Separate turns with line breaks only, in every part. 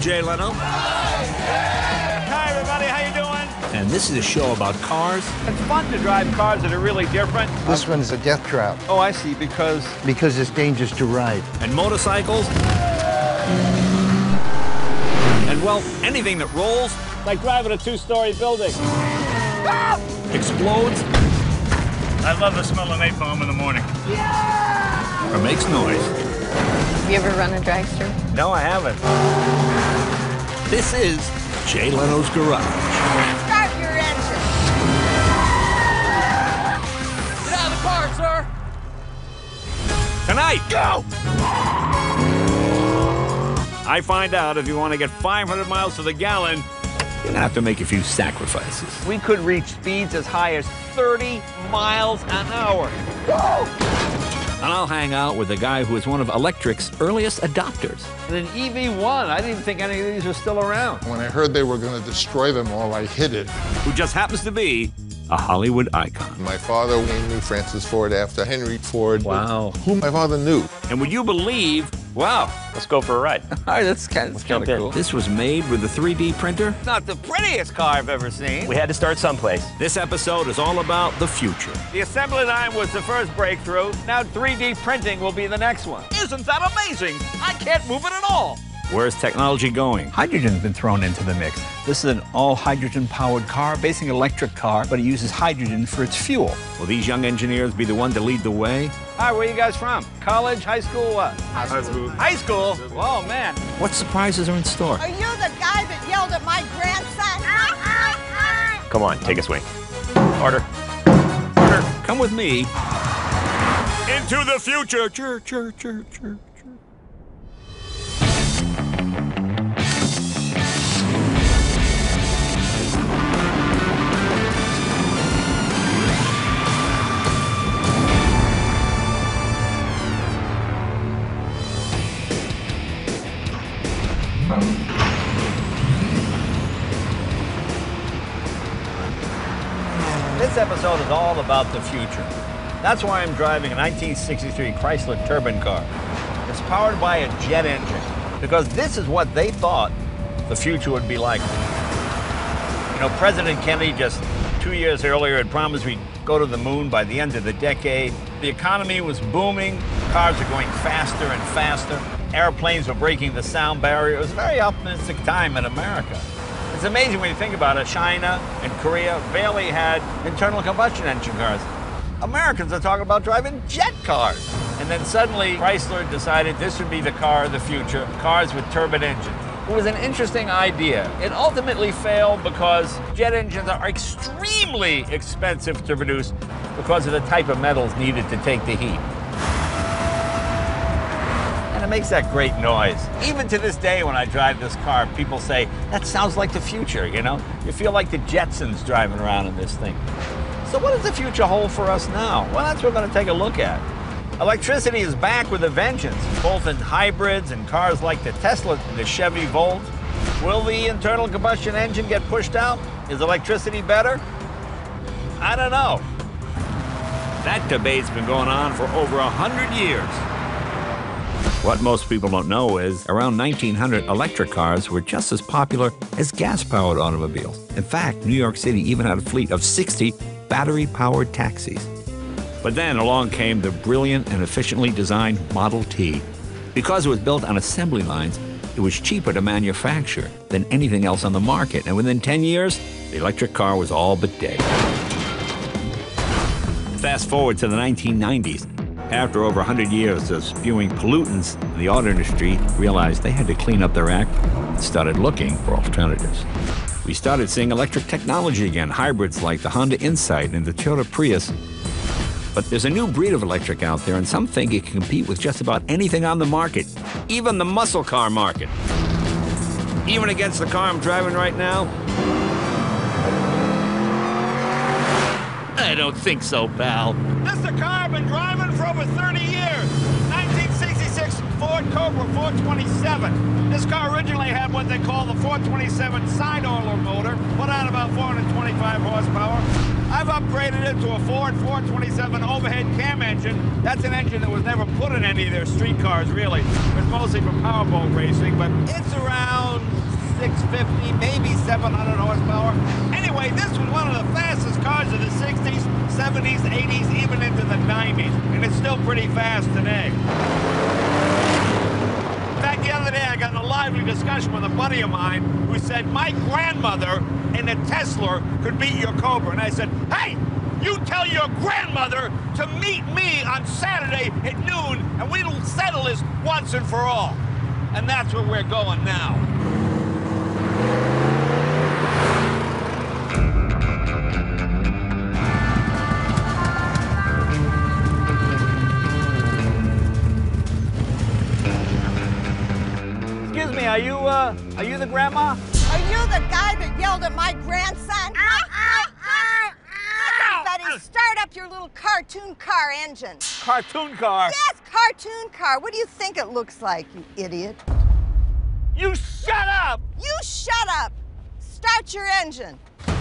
Jay Leno.
Hi, everybody. How you doing?
And this is a show about cars.
It's fun to drive cars that are really different.
This one's a death trap.
Oh, I see, because
it's dangerous to ride.
And motorcycles. And, well, anything that rolls.
like driving a two-story building.
Explodes.
I love the smell of napalm in the morning.
Or makes noise.
Have you ever run a dragster?
No, I haven't.
This is Jay Leno's Garage.
Start your engine.
Get out of the car, sir.
Tonight, go! I find out if you want to get 500 miles to the gallon, you're gonna have to make a few sacrifices.
We could reach speeds as high as 30 miles an hour. Whoa!
And I'll hang out with the guy who is one of electric's earliest adopters.
And an EV1, I didn't think any of these were still around.
When I heard they were going to destroy them all, I hid it.
Who just happens to be a Hollywood icon.
My father named Francis Ford after Henry Ford.
Wow.
Who my father knew.
And would you believe, wow.
Let's go for a ride.
All right, that's kind of cool. This was made with a 3D printer.
Not the prettiest car I've ever seen.
We had to start someplace.
This episode is all about the future.
The assembly line was the first breakthrough. Now 3D printing will be the next one. Isn't that amazing? I can't move it at all.
Where's technology going?
Hydrogen's been thrown into the mix. This is an all-hydrogen-powered car, basically an electric car, but it uses hydrogen for its fuel.
Will these young engineers be the one to lead the way?
Hi, where are you guys from? College, high school, what?
High school.
High school? Oh, man.
What surprises are in store?
Are you the guy that yelled at my grandson?
Come on, take a swing. Harder.
Come with me into the future. Chur.
This episode is all about the future. That's why I'm driving a 1963 Chrysler turbine car. It's powered by a jet engine, because this is what they thought the future would be like. You know, President Kennedy just 2 years earlier had promised we'd go to the moon by the end of the decade. The economy was booming, cars were going faster and faster, airplanes were breaking the sound barrier. It was a very optimistic time in America. It's amazing when you think about it. China and Korea barely had internal combustion engine cars. Americans are talking about driving jet cars. And then suddenly Chrysler decided this would be the car of the future, cars with turbine engines. It was an interesting idea. It ultimately failed because jet engines are extremely expensive to produce because of the type of metals needed to take the heat. And it makes that great noise. Even to this day, when I drive this car, people say, that sounds like the future, you know? You feel like the Jetsons driving around in this thing. So what does the future hold for us now? Well, that's what we're going to take a look at. Electricity is back with a vengeance, both in hybrids and cars like the Tesla and the Chevy Volt. Will the internal combustion engine get pushed out? Is electricity better? I don't know.
That debate's been going on for over 100 years. What most people don't know is around 1900, electric cars were just as popular as gas-powered automobiles. In fact, New York City even had a fleet of 60 battery-powered taxis. But then along came the brilliant and efficiently designed Model T. Because it was built on assembly lines, it was cheaper to manufacture than anything else on the market. And within 10 years, the electric car was all but dead. Fast forward to the 1990s. After over 100 years of spewing pollutants, the auto industry realized they had to clean up their act and started looking for alternatives. We started seeing electric technology again, hybrids like the Honda Insight and the Toyota Prius. But there's a new breed of electric out there, and some think it can compete with just about anything on the market, even the muscle car market. Even against the car I'm driving right now? I don't think so, pal.
This is a car I've been driving for over 30 years. 1966 Ford Cobra 427. This car originally had what they call the 427 side-oiler motor, put out about 425 horsepower. I've upgraded it to a Ford 427 overhead cam engine. That's an engine that was never put in any of their street cars, really. It's mostly for powerboat racing, but it's around 650, maybe 700 horsepower. Anyway, this was one of the fastest cars of the 60s, 70s, 80s, even into the 90s, and it's still pretty fast today. In fact, the other day I got in a lively discussion with a buddy of mine who said my grandmother in a Tesla could beat your Cobra. And I said, hey, you tell your grandmother to meet me on Saturday at noon, and we'll settle this once and for all. And that's where we're going now. Excuse me, are you the grandma?
Are you the guy that yelled at my grandson? Buddy, start up your little cartoon car engine.
Cartoon car?
Yes, cartoon car. What do you think it looks like, you idiot?
You shut up!
You shut up. Start your engine.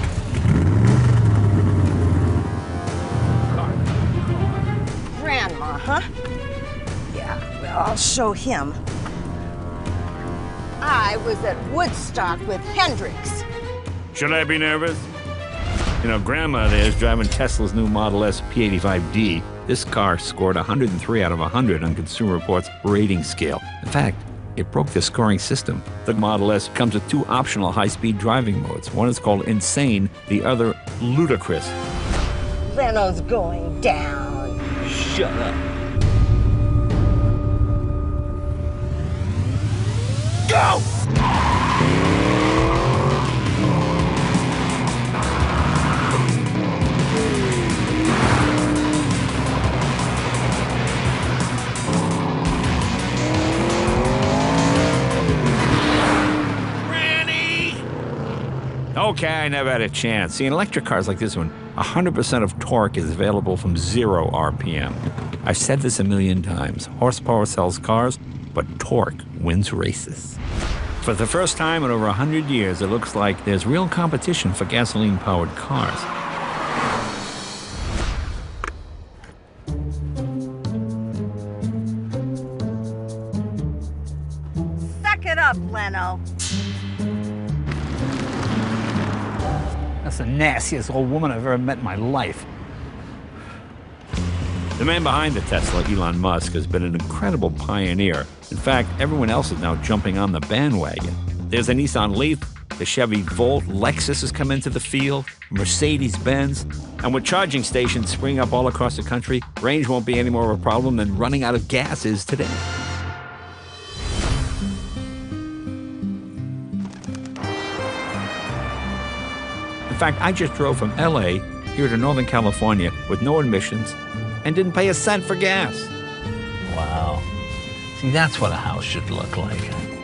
Grandma, huh? Yeah, well, I'll show him. I was at Woodstock with Hendrix.
Should I be nervous? You know, Grandma there is driving Tesla's new Model S P85D. This car scored 103 out of 100 on Consumer Reports' rating scale. In fact, it broke the scoring system. The Model S comes with two optional high-speed driving modes. One is called Insane, the other Ludicrous.
Leno's going down.
Shut up. Go!
Okay, I never had a chance. See, in electric cars like this one, 100% of torque is available from 0 RPM. I've said this a million times. Horsepower sells cars, but torque wins races. For the first time in over 100 years, it looks like there's real competition for gasoline-powered cars.
Suck it up, Leno.
That's the nastiest old woman I've ever met in my life.
The man behind the Tesla, Elon Musk, has been an incredible pioneer. In fact, everyone else is now jumping on the bandwagon. There's a Nissan Leaf, the Chevy Volt, Lexus has come into the field, Mercedes-Benz. And with charging stations springing up all across the country, range won't be any more of a problem than running out of gas is today. In fact, I just drove from LA here to Northern California with no emissions and didn't pay a cent for gas.
Wow. See, that's what a house should look like.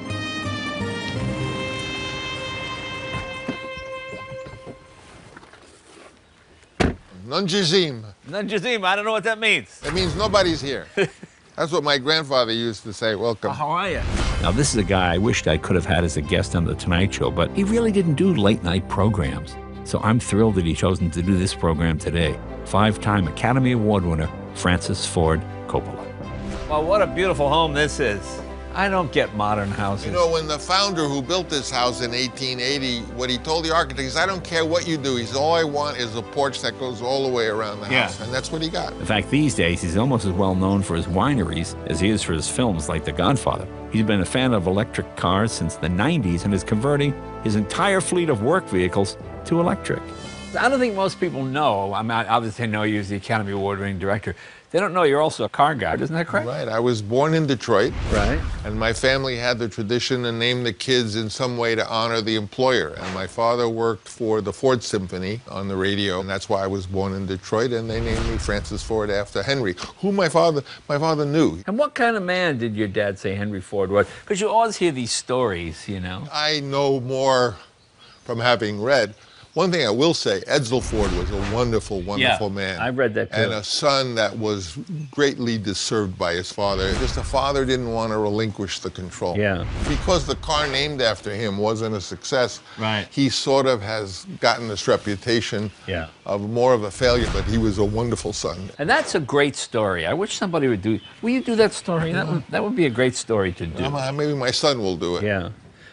Nunjizim.
Nunjizim, I don't know what that means.
It means nobody's here. That's what my grandfather used to say, welcome.
How are you?
Now, this is a guy I wished I could have had as a guest on The Tonight Show, but he really didn't do late-night programs. So I'm thrilled that he chosen to do this program today. 5-time Academy Award winner, Francis Ford Coppola.
Well, what a beautiful home this is. I don't get modern houses.
You know, when the founder who built this house in 1880, what he told the architect is, I don't care what you do. He said, all I want is a porch that goes all the way around the house. And that's what he got.
In fact, these days, he's almost as well known for his wineries as he is for his films like The Godfather. He's been a fan of electric cars since the 90s and is converting his entire fleet of work vehicles to electric.
I don't think most people know. I mean, obviously I know you as the Academy Award-winning director. They don't know you're also a car guy. Isn't that correct?
Right. I was born in Detroit.
Right.
And my family had the tradition to name the kids in some way to honor the employer. And my father worked for the Ford Symphony on the radio, and that's why I was born in Detroit. And they named me Francis Ford after Henry, who my father knew.
And what kind of man did your dad say Henry Ford was? Because you always hear these stories, you know.
I know more from having read. One thing I will say, Edsel Ford was a wonderful, wonderful man.
I read that too.
And a son that was greatly deserved by his father. Just the father didn't want to relinquish the control.
Yeah.
Because the car named after him wasn't a success,
right.
He sort of has gotten this reputation of more of a failure, but he was a wonderful son.
And that's a great story. I wish somebody would do. Will you do that story? That would be a great story to do.
Maybe my son will do it.
Yeah.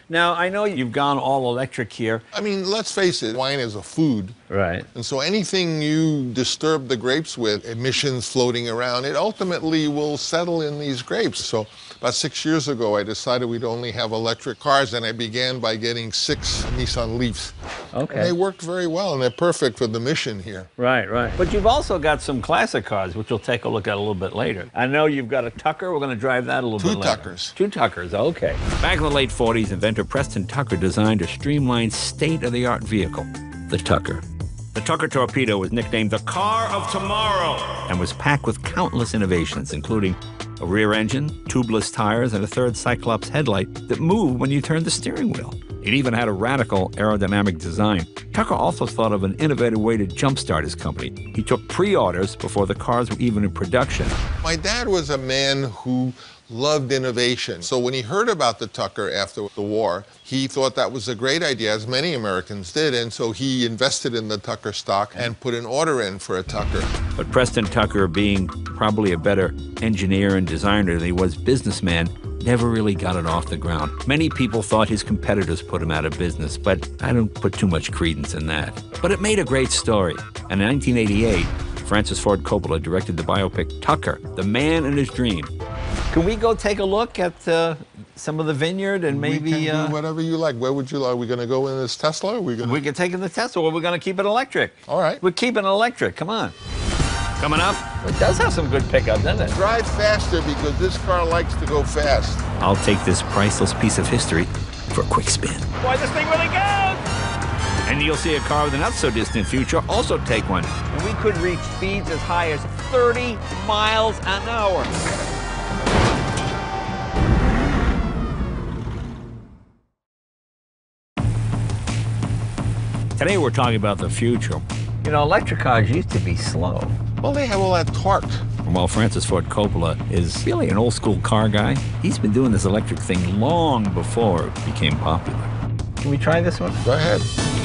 Now, I know you've gone all electric here.
I mean, let's face it, wine is a food.
Right.
And so anything you disturb the grapes with, emissions floating around, it ultimately will settle in these grapes. So about 6 years ago, I decided we'd only have electric cars, and I began by getting 6 Nissan Leafs.
Okay.
And they worked very well, and they're perfect for the mission here.
Right, right. But you've also got some classic cars, which we'll take a look at a little bit later. I know you've got a Tucker. We're going to drive that a little bit later.
2 Tuckers.
2 Tuckers, okay.
Back in the late 40s, inventor Preston Tucker designed a streamlined, state-of-the-art vehicle, the Tucker. The Tucker Torpedo was nicknamed the car of tomorrow and was packed with countless innovations, including a rear engine, tubeless tires, and a third Cyclops headlight that moved when you turned the steering wheel. It even had a radical aerodynamic design. Tucker also thought of an innovative way to jumpstart his company. He took pre-orders before the cars were even in production.
My dad was a man who loved innovation. So when he heard about the Tucker after the war, he thought that was a great idea, as many Americans did, and so he invested in the Tucker stock and put an order in for a Tucker.
But Preston Tucker, being probably a better engineer and designer than he was businessman, never really got it off the ground. Many people thought his competitors put him out of business, but I don't put too much credence in that. But it made a great story. And in 1988, Francis Ford Coppola directed the biopic Tucker, The Man and His Dream.
Can we go take a look at some of the vineyard and maybe...
We can do whatever you like. Where would you like? Are we going to go in this Tesla? Or are we going to...
We can take in the Tesla, or we're going to keep it electric.
All right.
We're keeping it electric. Come on.
Coming up,
It does have some good pickup, doesn't it?
Drive faster because this car likes to go fast.
I'll take this priceless piece of history for a quick spin.
Boy, this thing really goes!
And you'll see a car with a not-so-distant future also take one.
And we could reach speeds as high as 30 miles an hour.
Today we're talking about the future.
You know, electric cars used to be slow.
Well, they have all that torque.
And while Francis Ford Coppola is really an old-school car guy, he's been doing this electric thing long before it became popular.
Can we try this one?
Go ahead.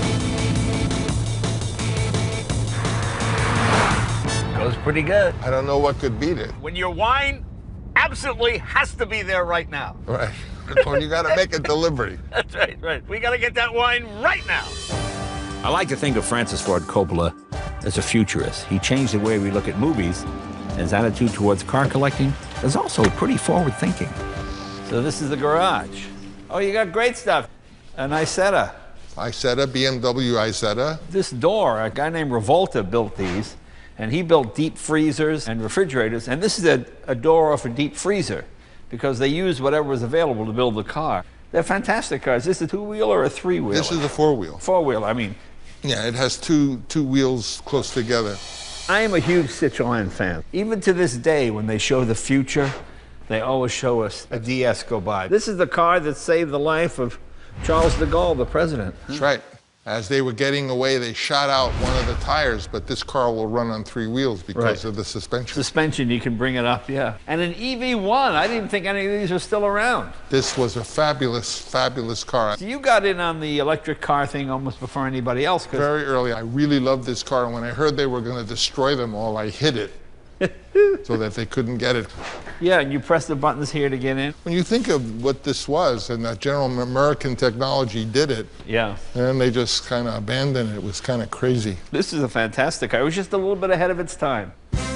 Goes pretty good.
I don't know what could beat it.
When your wine absolutely has to be there right now.
Right. Or you got to make a delivery.
That's right, right. We got to get that wine right now.
I like to think of Francis Ford Coppola as a futurist. He changed the way we look at movies. His attitude towards car collecting is also pretty forward-thinking.
So this is the garage. Oh, you got great stuff. An Isetta.
Isetta, BMW Isetta.
This door, a guy named Revolta built these, and he built deep freezers and refrigerators, and this is a door off a deep freezer because they used whatever was available to build the car. They're fantastic cars. Is this a two-wheeler or a three-wheeler?
This is a four-wheel.
Four-wheeler, I mean.
Yeah, it has two wheels close together.
I am a huge Citroën fan. Even to this day, when they show the future, they always show us a DS go by. This is the car that saved the life of Charles de Gaulle, the president.
That's right. As they were getting away, they shot out one of the tires, but this car will run on 3 wheels because of the suspension.
Suspension, you can bring it up, yeah. And an EV1, I didn't think any of these were still around.
This was a fabulous, fabulous car.
So you got in on the electric car thing almost before anybody else.
Very early. I really loved this car. When I heard they were going to destroy them all, I hid it so that they couldn't get it.
Yeah, and you press the buttons here to get in.
When you think of what this was, and that General American Technology did it,
yeah,
and they just kind of abandoned it. It was kind of crazy.
This is a fantastic car. It was just a little bit ahead of its time.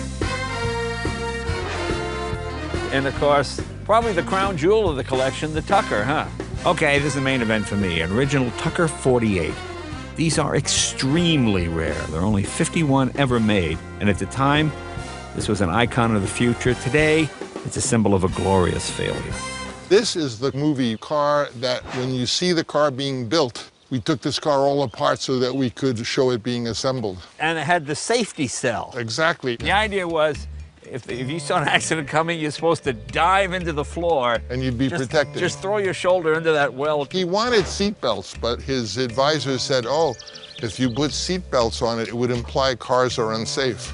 And of course, probably the crown jewel of the collection, the Tucker, huh?
Okay, this is the main event for me. An original Tucker 48. These are extremely rare. There are only 51 ever made, and at the time, this was an icon of the future. Today, it's a symbol of a glorious failure.
This is the movie car that when you see the car being built, we took this car all apart so that we could show it being assembled.
And it had the safety cell.
Exactly.
The idea was, if you saw an accident coming, you're supposed to dive into the floor.
And you'd be protected.
Just throw your shoulder into that well.
He wanted seat belts, but his advisor said, oh, if you put seat belts on it, it would imply cars are unsafe.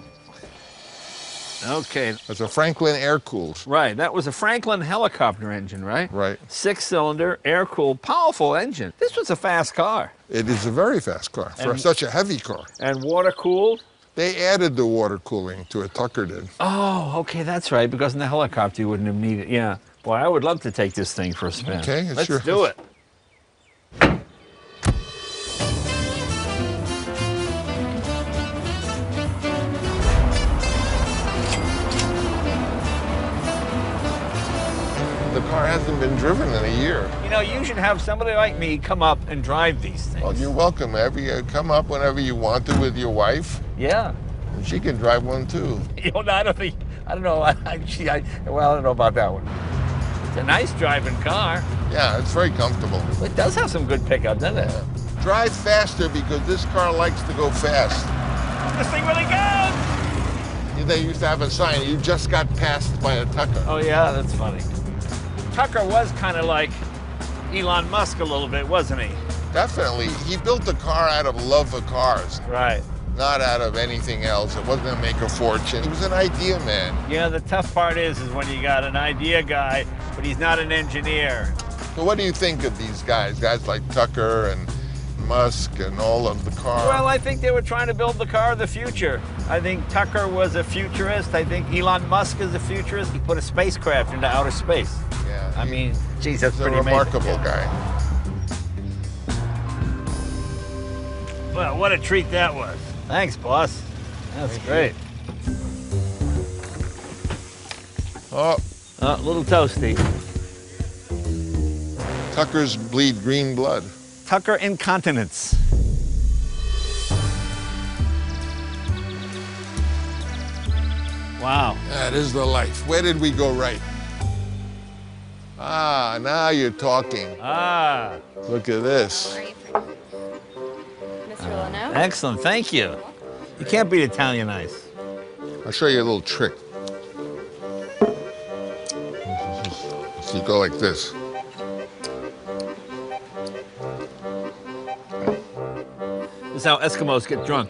Okay.
It's a Franklin air-cooled.
Right, that was a Franklin helicopter engine, right?
Right.
6-cylinder, air-cooled, powerful engine. This was a fast car.
It is a very fast car for such a heavy car.
And water-cooled?
They added the water cooling to it, Tucker did.
Oh, okay, that's right, because in the helicopter you wouldn't have needed, yeah. Boy, I would love to take this thing for a spin.
Okay,
Let's do it.
car hasn't been driven in a year.
You know, you should have somebody like me come up and drive these things.
Well, you're welcome. Come up whenever you want to with your wife.
Yeah.
And she can drive one too.
You know, I don't know. I don't know about that one. It's a nice driving car.
Yeah, it's very comfortable.
It does have some good pickup, doesn't it?
Yeah. Drive faster because this car likes to go fast.
This thing really goes!
They used to have a sign, you just got passed by a Tucker.
Oh yeah, that's funny. Tucker was kind of like Elon Musk a little bit, wasn't he?
Definitely. He built the car out of love of cars.
Right.
Not out of anything else. It wasn't to make a fortune. He was an idea man.
Yeah, the tough part is when you got an idea guy, but he's not an engineer.
So what do you think of these guys? Guys like Tucker and Musk and all of the cars?
Well, I think they were trying to build the car of the future. I think Tucker was a futurist. I think Elon Musk is a futurist. He put a spacecraft into outer space.
Yeah.
I mean, geez, that's
he's
pretty
a remarkable
amazing.
guy.
Well, what a treat that was. Thanks, boss. That's great.
Oh.
A little toasty.
Tuckers bleed green blood.
Tucker incontinence. Wow.
That is the life. Where did we go right? Ah, now you're talking.
Ah.
Look at this.
Mr. Leno?
Excellent, thank you. You can't beat Italian ice.
I'll show you a little trick. So you go like this.
This is how Eskimos get drunk.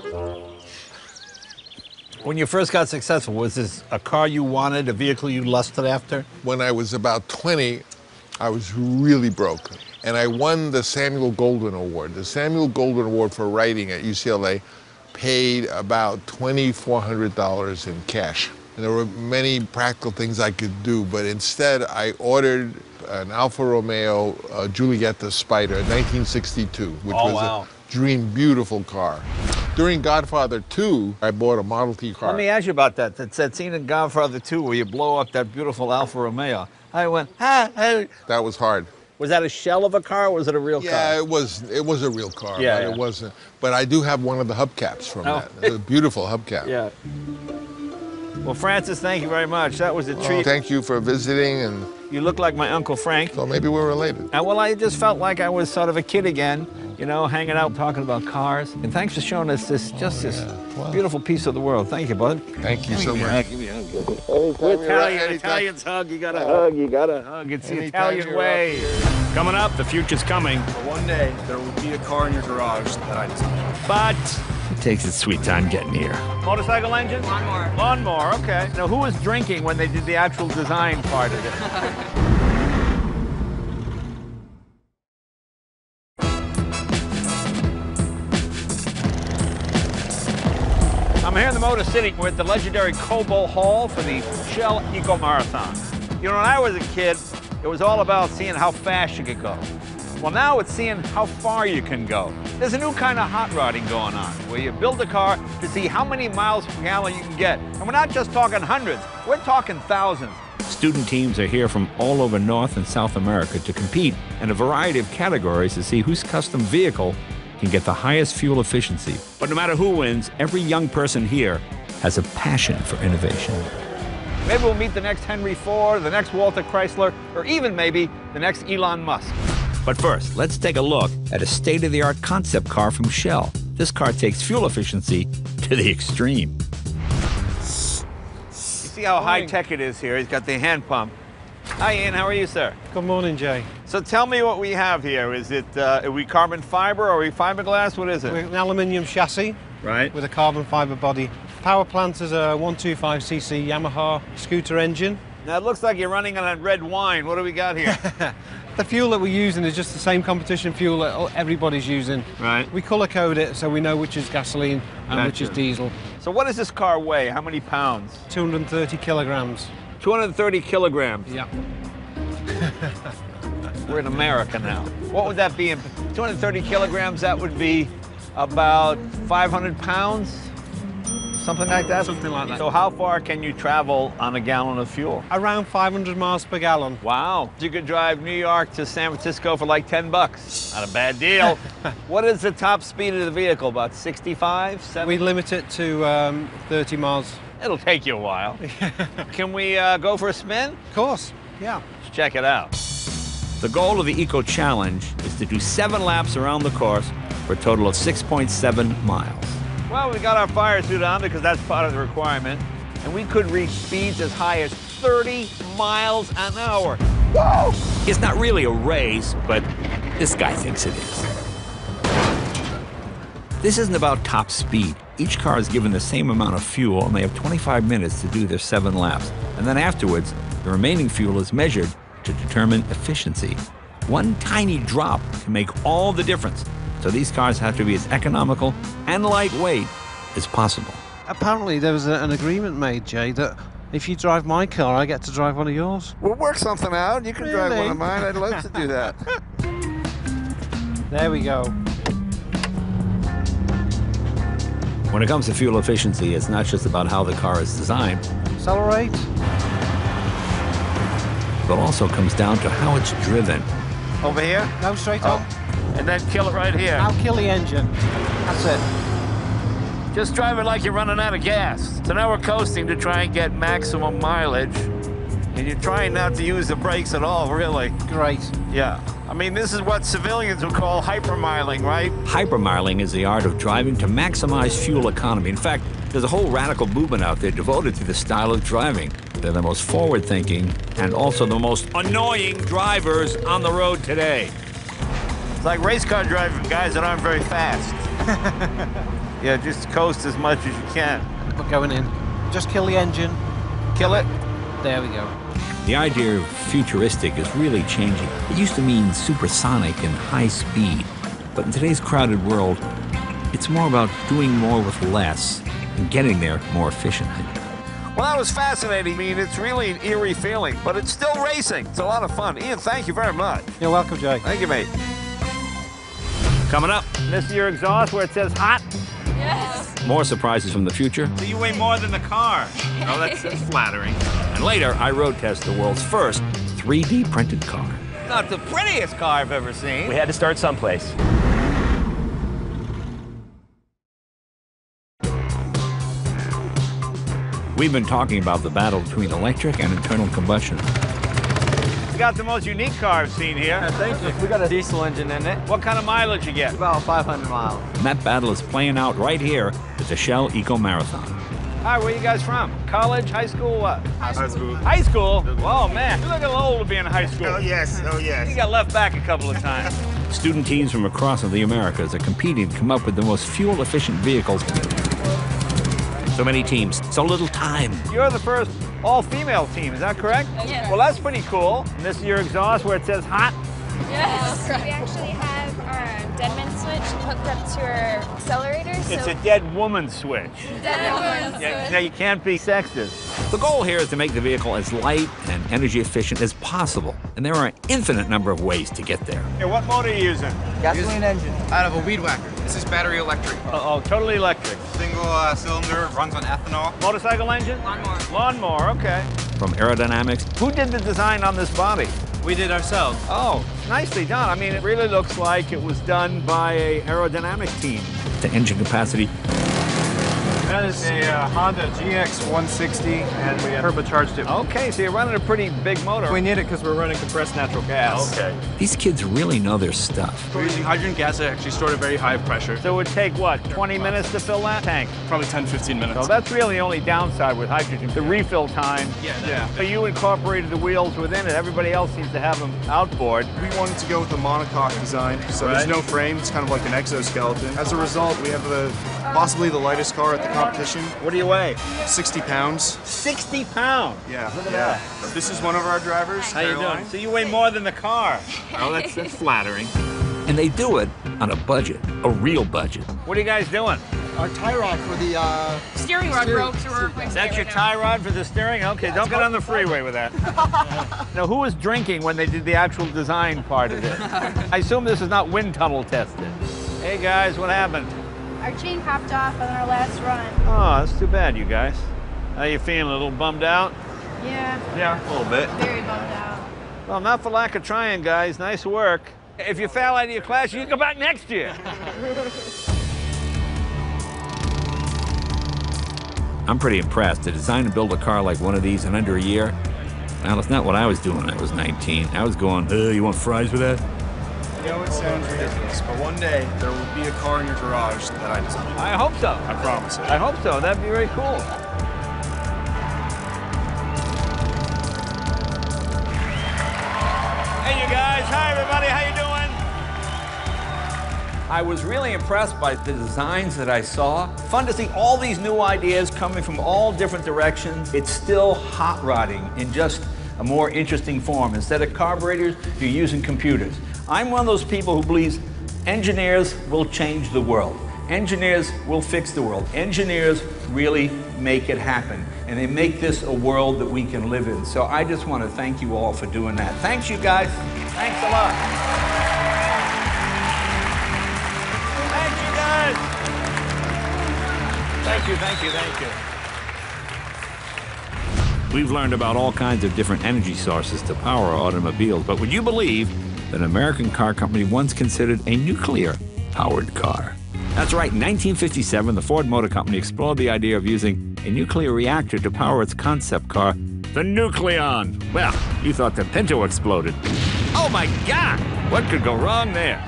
When you first got successful, was this a car you wanted, a vehicle you lusted after?
When I was about 20, I was really broke. And I won the Samuel Goldwyn Award. The Samuel Goldwyn Award for writing at UCLA paid about $2,400 in cash. And there were many practical things I could do, but instead I ordered an Alfa Romeo Giulietta Spider in 1962, which was a dream, beautiful car. During Godfather 2, I bought a Model T car.
Let me ask you about that. That's that scene in Godfather 2 where you blow up that beautiful Alfa Romeo. I went, hey.
That was hard.
Was that a shell of a car or was it a real car?
Yeah, it was a real car,
Yeah,
but
yeah.
it wasn't. But I do have one of the hubcaps from that. It's a beautiful hubcap.
Yeah. Well, Francis, thank you very much. That was a treat.
Thank you for visiting, and
You look like my Uncle Frank.
so maybe we're related.
Well, I just felt like I was sort of a kid again, you know, hanging out, talking about cars. And thanks for showing us this beautiful piece of the world. Thank you, bud.
Thank you so much.
Give me a hug. We're Italian. Italians hug. You gotta hug. You gotta hug. It's the Italian way. Coming up, the future's coming.
One day, there will be a car in your garage that I designed.
But it takes its sweet time getting here. Motorcycle engine?
Lawnmower.
Lawnmower, okay. Now, who was drinking when they did the actual design part of it? I'm here in the Motor City with the legendary Cobo Hall for the Shell Eco Marathon. You know, when I was a kid, it was all about seeing how fast you could go. Well, now it's seeing how far you can go. There's a new kind of hot rodding going on, where you build a car to see how many miles per gallon you can get. And we're not just talking hundreds, we're talking thousands. Student teams are here from all over North and South America to compete in a variety of categories to see whose custom vehicle can get the highest fuel efficiency. But no matter who wins, every young person here has a passion for innovation. Maybe we'll meet the next Henry Ford, the next Walter Chrysler, or even maybe the next Elon Musk. But first, let's take a look at a state-of-the-art concept car from Shell. This car takes fuel efficiency to the extreme. You see how high-tech it is here. He's got the hand pump. Hi, Ian. How are you, sir?
Good morning, Jay.
So tell me what we have here. Is it, are we carbon fiber or are we fiberglass? What is it?
We're an aluminium chassis
Right.
with a carbon fiber body. Power plant is a 125cc Yamaha scooter engine.
Now, it looks like you're running on red wine. What do we got here?
The fuel that we're using is just the same competition fuel that everybody's using.
Right.
We color code it so we know which is gasoline and which is diesel.
So what does this car weigh? How many pounds?
230 kilograms.
230 kilograms.
Yeah.
We're in America now. What would that be in 230 kilograms? That would be about 500 pounds. something like that?
Something like that.
So how far can you travel on a gallon of fuel?
Around 500 miles per gallon.
Wow. You could drive New York to San Francisco for like 10 bucks. Not a bad deal. What is the top speed of the vehicle? About 65, 70?
We limit it to 30 miles.
It'll take you a while. Can we go for a spin?
Of course, yeah.
Let's check it out.
The goal of the Eco Challenge is to do 7 laps around the course for a total of 6.7 miles.
Well, we got our fire suit on because that's part of the requirement. And we could reach speeds as high as 30 miles an hour. Whoa!
It's not really a race, but this guy thinks it is. This isn't about top speed. Each car is given the same amount of fuel, and they have 25 minutes to do their 7 laps. And then afterwards, the remaining fuel is measured to determine efficiency. One tiny drop can make all the difference. So these cars have to be as economical and lightweight as possible.
Apparently there was an agreement made, Jay, that if you drive my car, I get to drive one of yours.
We'll work something out. You can drive
Really?
one of mine. I'd love to do that.
There we go.
When it comes to fuel efficiency, it's not just about how the car is designed,
Accelerate.
but also comes down to how it's driven.
Over here?
No, straight on.
And then kill it right here.
I'll kill the engine. That's it.
Just drive it like you're running out of gas. So now we're coasting to try and get maximum mileage. And you're trying not to use the brakes at all, really.
Great.
Yeah. I mean, this is what civilians would call hypermiling, right?
Hypermiling is the art of driving to maximize fuel economy. In fact, there's a whole radical movement out there devoted to this style of driving. They're the most forward-thinking and also the most annoying drivers on the road today.
It's like race car driving guys that aren't very fast. Yeah, just coast as much as you can.
We're going in. Just kill the engine.
Kill it.
There we go.
The idea of futuristic is really changing. It used to mean supersonic and high speed, but in today's crowded world, it's more about doing more with less and getting there more efficiently.
Well, that was fascinating. I mean, it's really an eerie feeling, but it's still racing. It's a lot of fun. Ian, thank you very much.
You're welcome, Jay.
Thank you, mate. Coming up, this is your exhaust where it says hot.
Yes.
More surprises from the future.
So you weigh more than the car. Oh, that's flattering.
And later, I road test the world's first 3D printed car.
Not the prettiest car I've ever seen.
We had to start someplace.
We've been talking about the battle between electric and internal combustion.
We got the most unique car I've seen here.
Thank you. We got a diesel engine in it.
What kind of mileage you get?
About 500 miles.
And that battle is playing out right here at the Shell Eco Marathon.
Hi, where you guys from? College, high school, what?
High school.
High school? Oh, man. You look a little old to be in high school.
Oh, yes. Oh, yes.
You got left back a couple of times.
Student teams from across the Americas are competing to come up with the most fuel-efficient vehicles. So many teams, so little time.
You're the first all-female team, is that correct?
Yes.
Well, that's pretty cool. And this is your exhaust where it says hot?
Yes.
We actually have our deadman switch hooked up to our accelerator.
It's a dead woman switch. Yeah, you can't be sexist.
The goal here is to make the vehicle as light and energy efficient as possible. And there are an infinite number of ways to get there.
Here, what motor are you using?
Gasoline engine.
Out of a weed whacker. This is battery electric.
Oh, totally electric.
Single cylinder, runs on ethanol.
Motorcycle engine?
Lawnmower.
Lawnmower, okay.
From aerodynamics,
Who did the design on this body?
We did ourselves.
Oh, nicely done. I mean, it really looks like it was done by a aerodynamic team.
to engine capacity.
That is a Honda GX 160, and we turbocharged it.
Okay, so you're running a pretty big motor.
We need it because we're running compressed natural gas.
Okay.
These kids really know their stuff.
We're using hydrogen gas that actually stored at very high pressure.
So it would take, what, 20 minutes to fill that tank?
Probably 10, 15 minutes.
So that's really the only downside with hydrogen, the refill time.
Yeah.
So you incorporated the wheels within it. Everybody else seems to have them outboard.
We wanted to go with a monocoque design, so there's no frame. It's kind of like an exoskeleton. As a result, we have possibly the lightest car at the competition.
What do you weigh?
60 pounds.
60 pounds?
Yeah. This is one of our drivers.
How you doing? So you weigh more than the car. Oh, that's flattering.
And they do it on a budget, a real budget.
What are you guys doing?
Our tie rod for the
Steering rod broke, so we're replacing
That's
it
your
right
tie rod for the steering? Okay, don't get on the freeway with that. Now, who was drinking when they did the actual design part of it? I assume this is not wind tunnel tested. Hey, guys, what happened?
Our chain popped off on our last run.
Oh, that's too bad, you guys. How you feeling? A little bummed out?
Yeah.
Yeah, a little bit.
Very bummed out.
Well, not for lack of trying, guys. Nice work. If you fail out of your class, you can come back next year.
I'm pretty impressed. To design and build a car like one of these in under a year, well, it's not what I was doing when I was 19. I was going, you want fries with that?
You know, it sounds ridiculous, but one day there will be a car in your garage that I designed.
I hope so.
I promise it.
I hope so. That'd be very cool. Hey, you guys. Hi, everybody. How you doing? I was really impressed by the designs that I saw. Fun to see all these new ideas coming from all different directions. It's still hot rodding in just a more interesting form. Instead of carburetors, you're using computers. I'm one of those people who believes engineers will change the world. Engineers will fix the world. Engineers really make it happen. And they make this a world that we can live in. So I just want to thank you all for doing that. Thanks, you guys. Thanks a lot. Thank you, guys. Thank you, thank you, thank you.
We've learned about all kinds of different energy sources to power automobiles, but would you believe that an American car company once considered a nuclear-powered car? That's right, in 1957, the Ford Motor Company explored the idea of using a nuclear reactor to power its concept car, the Nucleon. Well, you thought the Pinto exploded. Oh my God! What could go wrong there?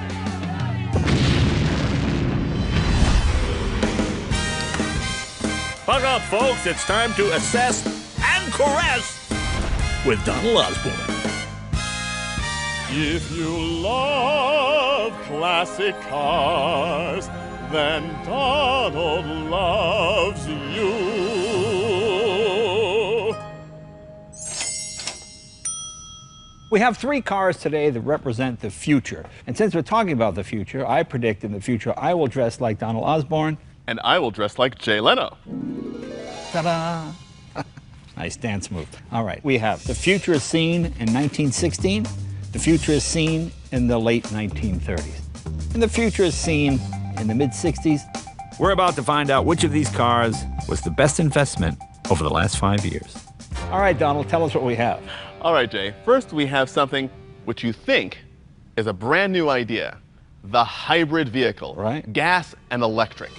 Buck up, folks. It's time to assess and caress with Donald Osborne.
If you love classic cars, then Donald loves you.
We have 3 cars today that represent the future. And since we're talking about the future, I predict in the future I will dress like Donald Osborne.
And I will dress like Jay Leno.
Ta-da! Nice dance move. All right, we have the future is seen in 1916. The future is seen in the late 1930s. And the future is seen in the mid-60s.
We're about to find out which of these cars was the best investment over the last 5 years.
All right, Donald, tell us what we have.
All right, Jay. First, we have something which you think is a brand new idea. The hybrid vehicle.
Right.
Gas and electric.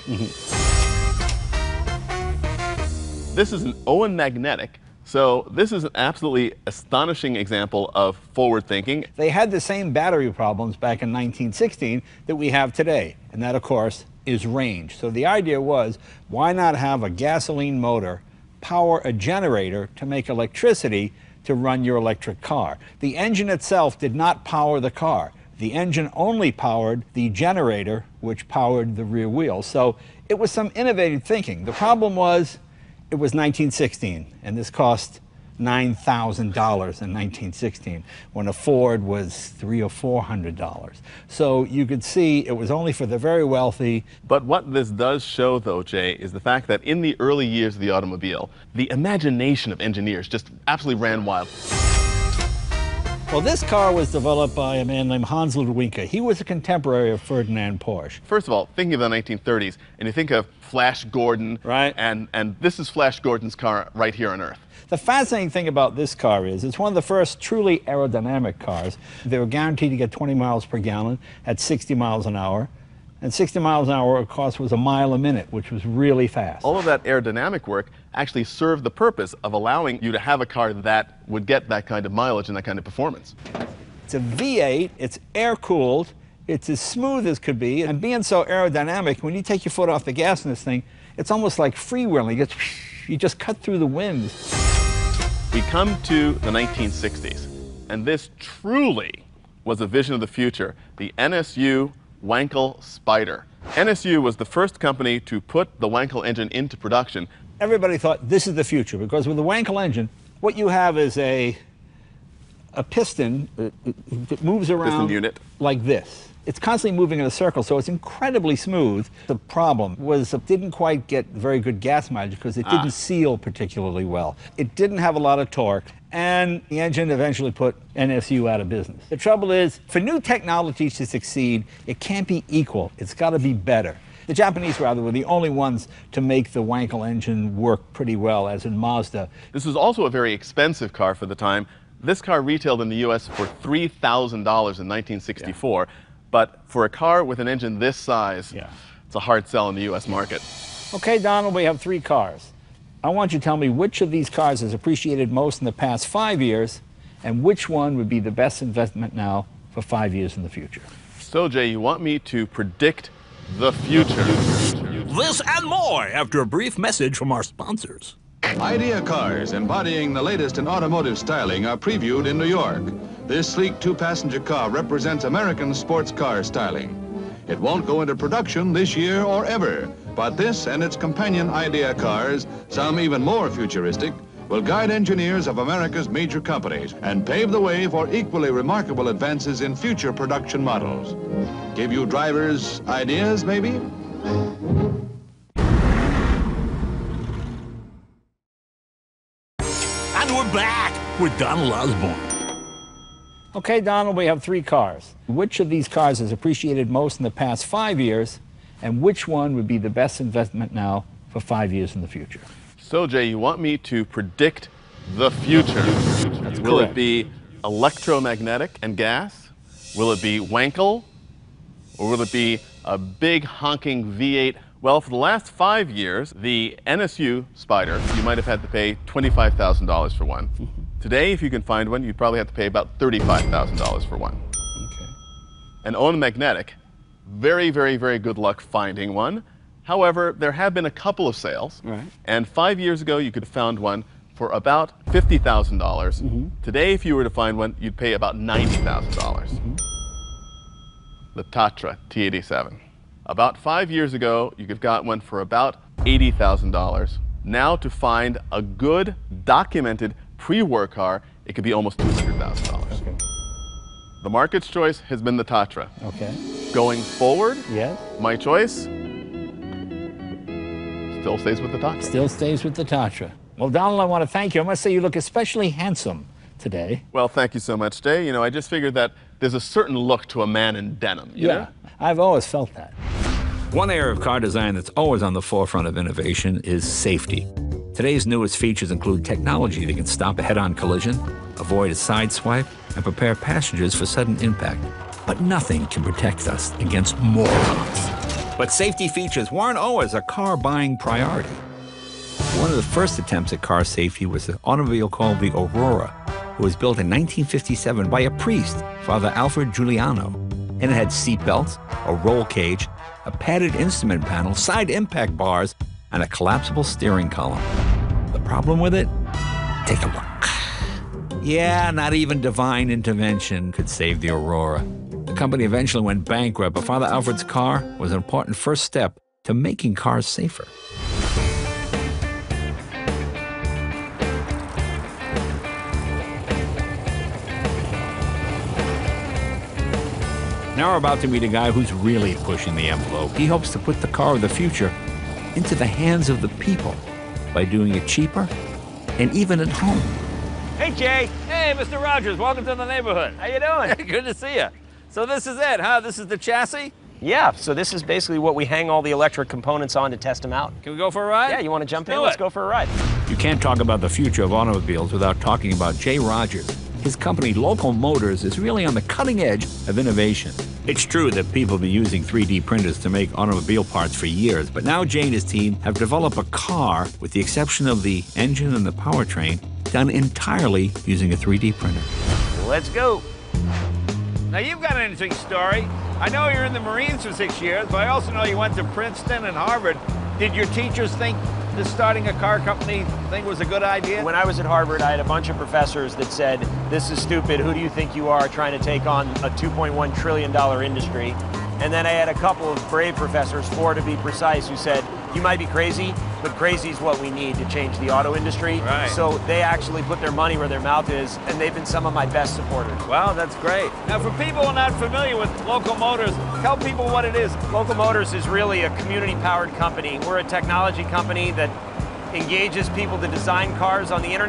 This is an Owen magnetic. So this is an absolutely astonishing example of forward thinking.
They had the same battery problems back in 1916 that we have today. And that, of course, is range. So the idea was, why not have a gasoline motor power a generator to make electricity to run your electric car? The engine itself did not power the car. The engine only powered the generator, which powered the rear wheel. So it was some innovative thinking. The problem was, it was 1916, and this cost $9,000 in 1916, when a Ford was $300 or $400. So you could see it was only for the very wealthy.
But what this does show, though, Jay, is the fact that in the early years of the automobile, the imagination of engineers just absolutely ran wild.
Well, this car was developed by a man named Hans Ludwinka. He was a contemporary of Ferdinand Porsche.
First of all, thinking of the 1930s, and you think of Flash Gordon,
right?
And this is Flash Gordon's car right here on Earth.
The fascinating thing about this car is it's one of the first truly aerodynamic cars. They were guaranteed to get 20 miles per gallon at 60 miles an hour. And 60 miles an hour, of course, was a mile a minute, which was really fast.
All of that aerodynamic work actually served the purpose of allowing you to have a car that would get that kind of mileage and that kind of performance.
It's a V8, it's air-cooled, it's as smooth as could be, and being so aerodynamic, when you take your foot off the gas in this thing, it's almost like freewheeling. You just cut through the wind.
We come to the 1960s, and this truly was a vision of the future, the NSU Wankel Spider. NSU was the first company to put the Wankel engine into production.
Everybody thought this is the future, because with the Wankel engine, what you have is a piston that moves around
piston unit
like this. It's constantly moving in a circle, so it's incredibly smooth. The problem was it didn't quite get very good gas mileage because it didn't seal particularly well. It didn't have a lot of torque, and the engine eventually put NSU out of business. The trouble is, for new technology to succeed, it can't be equal. It's got to be better. The Japanese, rather, were the only ones to make the Wankel engine work pretty well, as in Mazda.
This was also a very expensive car for the time. This car retailed in the U.S. for $3,000 in 1964, but for a car with an engine this size, it's a hard sell in the U.S. market.
Okay, Donald, we have 3 cars. I want you to tell me which of these cars has appreciated most in the past 5 years, and which one would be the best investment now for 5 years in the future.
So, Jay, you want me to predict the future.
This and more after a brief message from our sponsors.
Idea cars embodying the latest in automotive styling are previewed in New York. This sleek 2-passenger car represents American sports car styling. It won't go into production this year or ever, but this and its companion Idea cars, some even more futuristic, will guide engineers of America's major companies and pave the way for equally remarkable advances in future production models. Give you drivers ideas, maybe?
And we're back with Donald Osborne.
Okay, Donald, we have 3 cars. Which of these cars has appreciated most in the past 5 years, and which one would be the best investment now for 5 years in the future?
So, Jay, you want me to predict the future.
That's
Will
correct.
it be electromagnetic and gas? Will it be Wankel? Or will it be a big honking V8? Well, for the last 5 years, the NSU Spider, you might have had to pay $25,000 for one. Today, if you can find one, you'd probably have to pay about $35,000 for one.
Okay.
An automatic, very, very, very good luck finding one. However, there have been a couple of sales, and 5 years ago you could have found one for about $50,000. Today, if you were to find one, you'd pay about $90,000. The Tatra T87. About 5 years ago, you could have got one for about $80,000. Now, to find a good, documented pre-war car, it could be almost $200,000.
Okay.
The market's choice has been the Tatra.
Okay.
Going forward,
Yes?
my choice still stays with the Tatra.
Still stays with the Tatra. Well, Donald, I want to thank you. I must say you look especially handsome today.
Well, thank you so much, Jay. You know, I just figured that there's a certain look to a man in denim, you know?
I've always felt that.
One area of car design that's always on the forefront of innovation is safety. Today's newest features include technology that can stop a head-on collision, avoid a side swipe, and prepare passengers for sudden impact. But nothing can protect us against morons. But safety features weren't always a car buying priority. One of the first attempts at car safety was an automobile called the Aurora, who was built in 1957 by a priest, Father Alfred Giuliano. And it had seat belts, a roll cage, a padded instrument panel, side impact bars, and a collapsible steering column. The problem with it? Take a look. Yeah, not even divine intervention could save the Aurora. The company eventually went bankrupt, but Father Alfred's car was an important first step to making cars safer. Now we're about to meet a guy who's really pushing the envelope. He hopes to put the car of the future into the hands of the people by doing it cheaper and even at home.
Hey, Jay. Hey, Mr. Rogers. Welcome to the neighborhood. How you doing? Good to see you. So this is it, huh? This is the chassis?
Yeah, so this is basically what we hang all the electric components on to test them out.
Can we go for a ride?
Yeah, you want to jump in? Let's go for a ride.
You can't talk about the future of automobiles without talking about Jay Rogers. His company, Local Motors, is really on the cutting edge of innovation. It's true that people have been using 3D printers to make automobile parts for years, but now Jay and his team have developed a car, with the exception of the engine and the powertrain, done entirely using a 3D printer.
Let's go. Now, you've got an interesting story. I know you're in the Marines for 6 years, but I also know you went to Princeton and Harvard. Did your teachers think this starting a car company thing was a good idea?
When I was at Harvard, I had a bunch of professors that said, this is stupid, who do you think you are trying to take on a $2.1 trillion industry? And then I had a couple of brave professors, 4 to be precise, who said, you might be crazy, but crazy is what we need to change the auto industry.
Right.
So they actually put their money where their mouth is, and they've been some of my best supporters.
Wow, that's great. Now, for people who are not familiar with Local Motors, tell people what it is.
Local Motors is really a community-powered company. We're a technology company that engages people to design cars on the internet,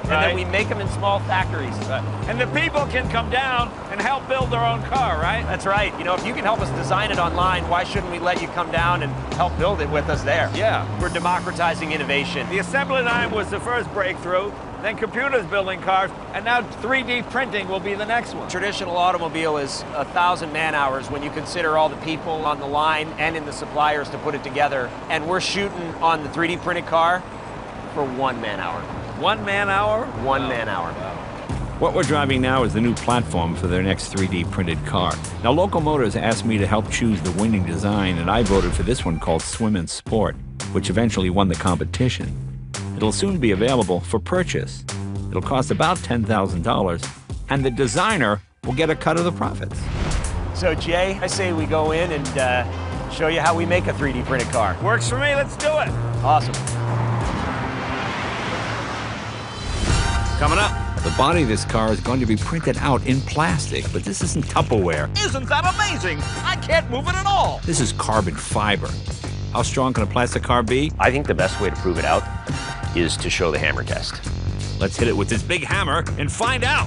and then we make them in small factories.
And the people can come down and help build their own car, right?
That's right. You know, if you can help us design it online, why shouldn't we let you come down and help build it with us there?
Yeah.
We're democratizing innovation.
The assembly line was the first breakthrough, then computers building cars, and now 3D printing will be the next one.
Traditional automobile is 1,000 man-hours when you consider all the people on the line and in the suppliers to put it together. And we're shooting on the 3D printed car for 1 man-hour.
1 man-hour?
1 man-hour.
Wow.
What we're driving now is the new platform for their next 3D printed car. Now, Local Motors asked me to help choose the winning design, and I voted for this one called Swim and Sport, which eventually won the competition. It'll soon be available for purchase. It'll cost about $10,000, and the designer will get a cut of the profits.
So, Jay, I say we go in and show you how we make a 3D printed car.
Works for me, let's do it.
Awesome.
Coming up, the body of this car is going to be printed out in plastic, but this isn't Tupperware.
Isn't that amazing? I can't move it at all.
This is carbon fiber. How strong can a plastic car be?
I think the best way to prove it out is to show the hammer test.
Let's hit it with this big hammer and find out.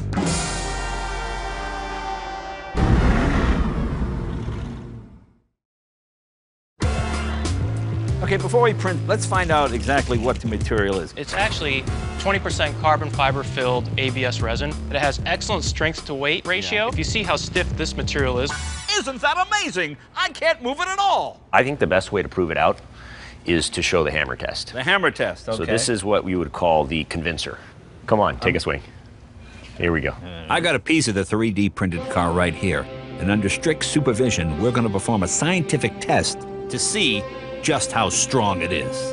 Okay, before we print, let's find out exactly what the material is.
It's actually 20% carbon fiber filled ABS resin. It has excellent strength to weight ratio. Yeah. If you see how stiff this material is.
Isn't that amazing? I can't move it at all.
I think the best way to prove it out is to show the hammer test.
The hammer test, okay.
So this is what we would call the convincer. Come on, take a swing. Here we go.
I got a piece of the 3D printed car right here. And under strict supervision, we're going to perform a scientific test to see just how strong it is.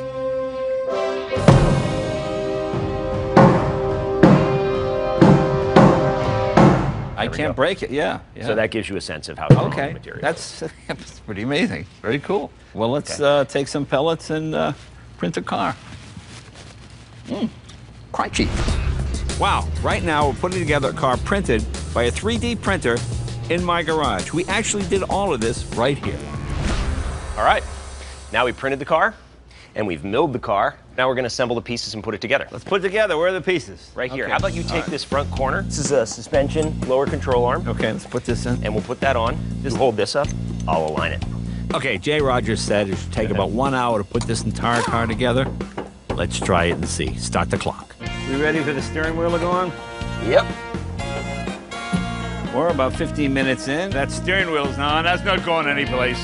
I can't break it, yeah.
So that gives you a sense of how strong the material is.
That's pretty amazing. Very cool.
Well, let's take some pellets and print a car.
Crunchy. Wow, right now we're putting together a car printed by a 3D printer in my garage. We actually did all of this right here.
All right, now we printed the car and we've milled the car. Now we're gonna assemble the pieces and put it together.
Let's put it together. Where are the pieces?
Right here.
Okay.
How about you take this front corner? This is a suspension lower control arm.
Okay, let's put this in.
And we'll put that on. Just hold this up. I'll align it.
Okay, Jay Rogers said it should take about 1 hour to put this entire car together. Let's try it and see. Start the clock.
We ready for the steering wheel to go on?
Yep.
We're about 15 minutes in. That steering wheel's on. That's not going anyplace.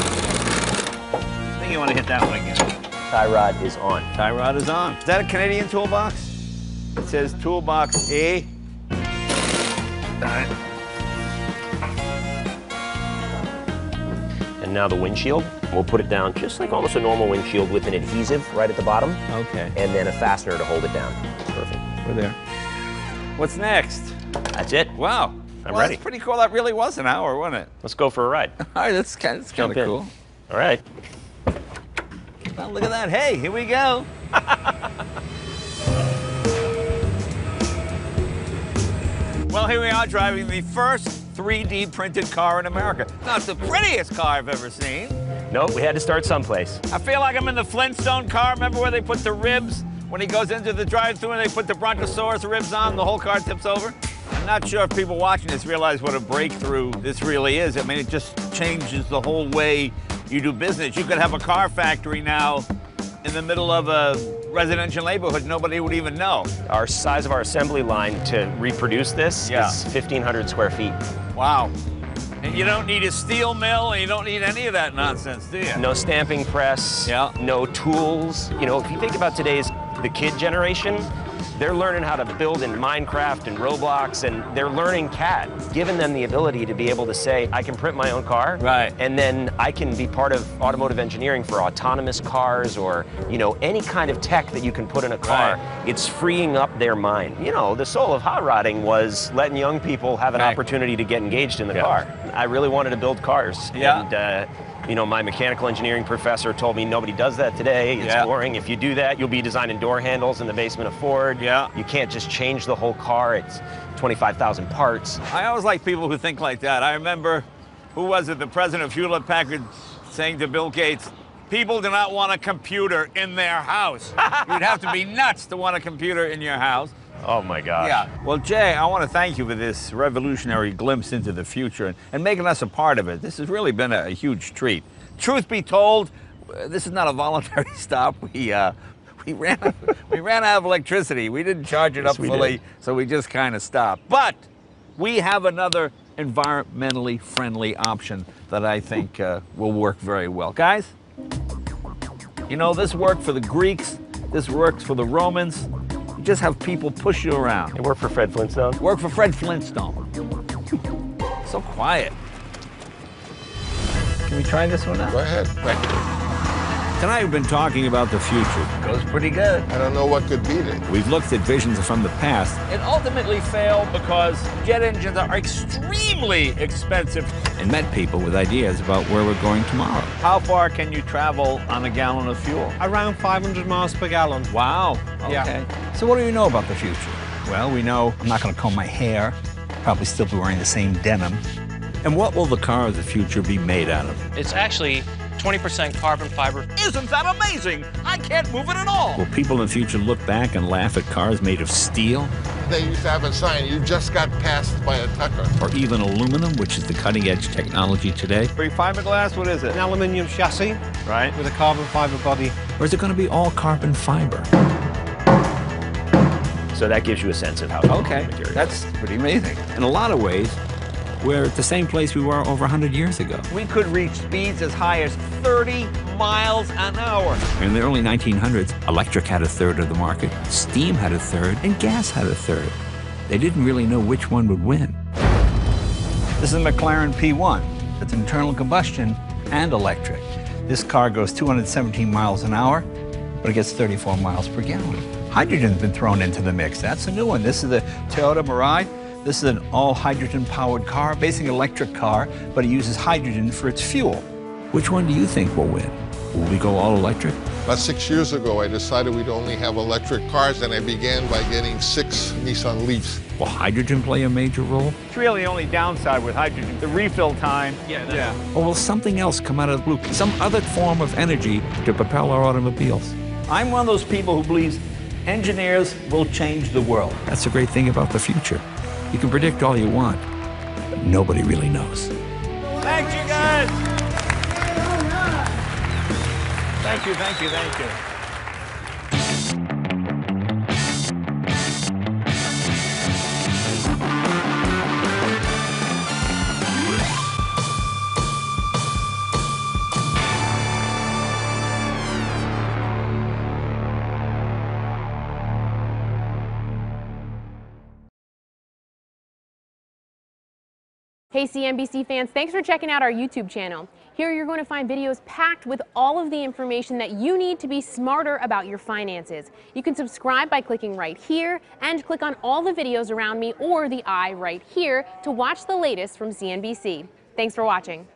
I think you want to hit that one again.
Tie rod is on.
Tie rod is on. Is that a Canadian toolbox? It says toolbox A.
And now the windshield. We'll put it down just like almost a normal windshield with an adhesive right at the bottom.
Okay.
And then a fastener to hold it down. Perfect.
We're there. What's next?
That's it.
Wow.
I'm ready.
That's pretty cool. That really was an hour, wasn't it?
Let's go for a ride.
All right, that's kind of cool.
All right.
Well, look at that. Hey, here we go. Well, here we are driving the first 3D printed car in America. Not the prettiest car I've ever seen.
Nope, we had to start someplace.
I feel like I'm in the Flintstone car. Remember where they put the ribs? When he goes into the drive-thru and they put the Brontosaurus ribs on, the whole car tips over? I'm not sure if people watching this realize what a breakthrough this really is. I mean, it just changes the whole way you do business. You could have a car factory now in the middle of a residential neighborhood. Nobody would even know.
Our size of our assembly line to reproduce this is 1,500 square feet.
Wow. And you don't need a steel mill, and you don't need any of that nonsense, do you?
No stamping press, no tools. You know, if you think about the kid generation, they're learning how to build in Minecraft and Roblox, and they're learning CAD, giving them the ability to be able to say, I can print my own car, and then I can be part of automotive engineering for autonomous cars or, you know, any kind of tech that you can put in a car. It's freeing up their mind. You know, the soul of hot rodding was letting young people have an opportunity to get engaged in the car. I really wanted to build cars. And, you know, my mechanical engineering professor told me nobody does that today. It's boring. If you do that, you'll be designing door handles in the basement of Ford. You can't just change the whole car. It's 25,000 parts.
I always like people who think like that. I remember, who was it, the president of Hewlett-Packard saying to Bill Gates, people do not want a computer in their house. You'd have to be nuts to want a computer in your house.
Oh my gosh.
Yeah. Well, Jay, I want to thank you for this revolutionary glimpse into the future and making us a part of it. This has really been a huge treat. Truth be told, this is not a voluntary stop. We ran out of electricity. We didn't charge it up fully, so we just kind of stopped. But we have another environmentally friendly option that I think will work very well. Guys, you know, this worked for the Greeks. This works for the Romans. You just have people push you around.
It worked for Fred Flintstone?
Worked for Fred Flintstone. So quiet. Can we try this one out?
Go ahead.
Tonight we've been talking about the future. Goes pretty good.
I don't know what could beat it.
We've looked at visions from the past. It ultimately failed because jet engines are extremely expensive. And met people with ideas about where we're going tomorrow. How far can you travel on a gallon of fuel?
Around 500 miles per gallon.
Wow. Okay.
Yeah.
So what do we know about the future? Well, we know I'm not going to comb my hair, probably still be wearing the same denim.
And what will the car of the future be made out of?
It's actually 20% carbon fiber.
Isn't that amazing? I can't move it at all.
Will people in the future look back and laugh at cars made of steel?
They used to have a sign, you just got passed by a Tucker.
Or even aluminum, which is the cutting-edge technology today?
Fiberglass, what is it?
An aluminium chassis.
Right.
With a carbon fiber body.
Or is it going to be all carbon fiber?
So that gives you a sense of how
Okay, that's pretty amazing.
In a lot of ways, we're at the same place we were over 100 years ago.
We could reach speeds as high as 30 miles an hour.
In the early 1900s, electric had a third of the market, steam had a third, and gas had a third. They didn't really know which one would win.
This is a McLaren P1. It's internal combustion and electric. This car goes 217 miles an hour, but it gets 34 miles per gallon. Hydrogen's been thrown into the mix. That's a new one. This is the Toyota Mirai. This is an all-hydrogen-powered car, basically an electric car, but it uses hydrogen for its fuel.
Which one do you think will win? Will we go all electric?
About 6 years ago, I decided we'd only have electric cars, and I began by getting 6 Nissan Leafs.
Will hydrogen play a major role?
It's really the only downside with hydrogen, the refill time.
Yeah.
Or will something else come out of the blue? Some other form of energy to propel our automobiles?
I'm one of those people who believes engineers will change the world.
That's the great thing about the future. You can predict all you want, but nobody really knows.
Thank you, guys. Thank you, thank you, thank you.
Hey CNBC fans, thanks for checking out our YouTube channel. Here you're going to find videos packed with all of the information that you need to be smarter about your finances. You can subscribe by clicking right here and click on all the videos around me or the eye right here to watch the latest from CNBC. Thanks for watching.